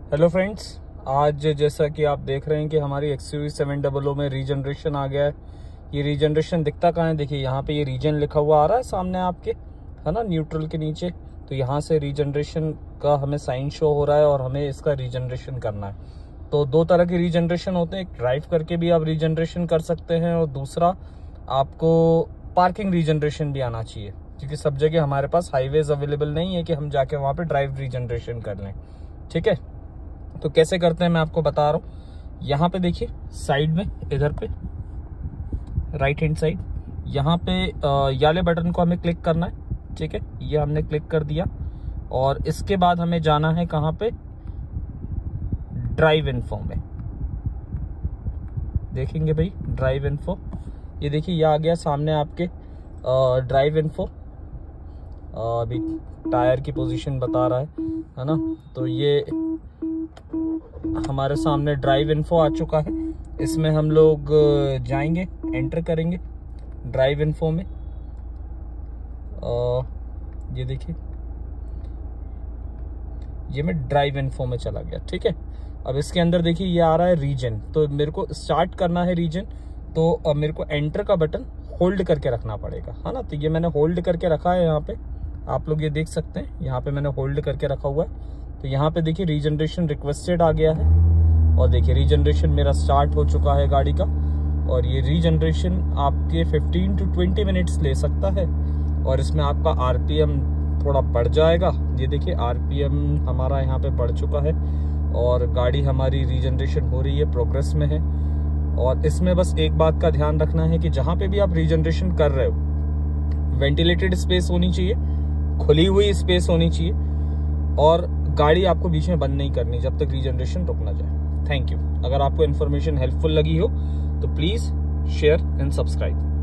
Hello friends, आज जैसा कि आप देख रहे हैं कि हमारी XUV 700 में रीजनरेशन आ गया है। ये रीजनरेशन दिखता कहाँ है? देखिए यहाँ पे ये रीजन लिखा हुआ आ रहा है सामने आपके, है ना, न्यूट्रल के नीचे। तो यहाँ से रीजनरेशन का हमें साइन शो हो रहा है और हमें इसका रीजनरेशन करना है। तो दो तरह के रीजनरेशन होते हैं, एक ड्राइव करके भी आप रीजनरेशन कर सकते हैं और दूसरा आपको पार्किंग रीजनरेशन भी आना चाहिए, क्योंकि सब जगह हमारे पास हाईवेज अवेलेबल नहीं है कि हम जाके वहाँ पे ड्राइव रीजनरेशन कर लें। ठीक है, तो कैसे करते हैं मैं आपको बता रहा हूँ। यहाँ पे देखिए साइड में, इधर पे राइट हैंड साइड, यहाँ पे याले बटन को हमें क्लिक करना है। ठीक है, ये हमने क्लिक कर दिया और इसके बाद हमें जाना है कहाँ पे? ड्राइव इन्फो में। देखेंगे भाई ड्राइव इन्फो, ये देखिए ये आ गया सामने आपके ड्राइव इन्फो। अभी टायर की पोजीशन बता रहा है ना। तो ये हमारे सामने ड्राइव इन्फो आ चुका है। इसमें हम लोग जाएंगे, एंटर करेंगे ड्राइव इन्फो में। ये देखिए ये मैं ड्राइव इन्फो में चला गया। ठीक है, अब इसके अंदर देखिए ये आ रहा है रीजन, तो मेरे को स्टार्ट करना है रीजन। तो मेरे को एंटर का बटन होल्ड करके रखना पड़ेगा, है ना। तो ये मैंने होल्ड करके रखा है, यहाँ पे आप लोग ये देख सकते हैं, यहाँ पे मैंने होल्ड करके रखा हुआ है। तो यहाँ पे देखिए रीजनरेशन रिक्वेस्टेड आ गया है और देखिए रीजनरेशन मेरा स्टार्ट हो चुका है गाड़ी का। और ये रीजनरेशन आपके 15 to 20 मिनट्स ले सकता है और इसमें आपका आरपीएम थोड़ा बढ़ जाएगा। ये देखिए आरपीएम हमारा यहाँ पे बढ़ चुका है और गाड़ी हमारी रीजनरेशन हो रही है, प्रोग्रेस में है। और इसमें बस एक बात का ध्यान रखना है कि जहाँ पे भी आप रीजनरेशन कर रहे हो, वेंटिलेटेड स्पेस होनी चाहिए, खुली हुई स्पेस होनी चाहिए और गाड़ी आपको बीच में बंद नहीं करनी जब तक रीजनरेशन रुक ना जाए। Thank you. अगर आपको इन्फॉर्मेशन हेल्पफुल लगी हो तो प्लीज शेयर एंड सब्सक्राइब।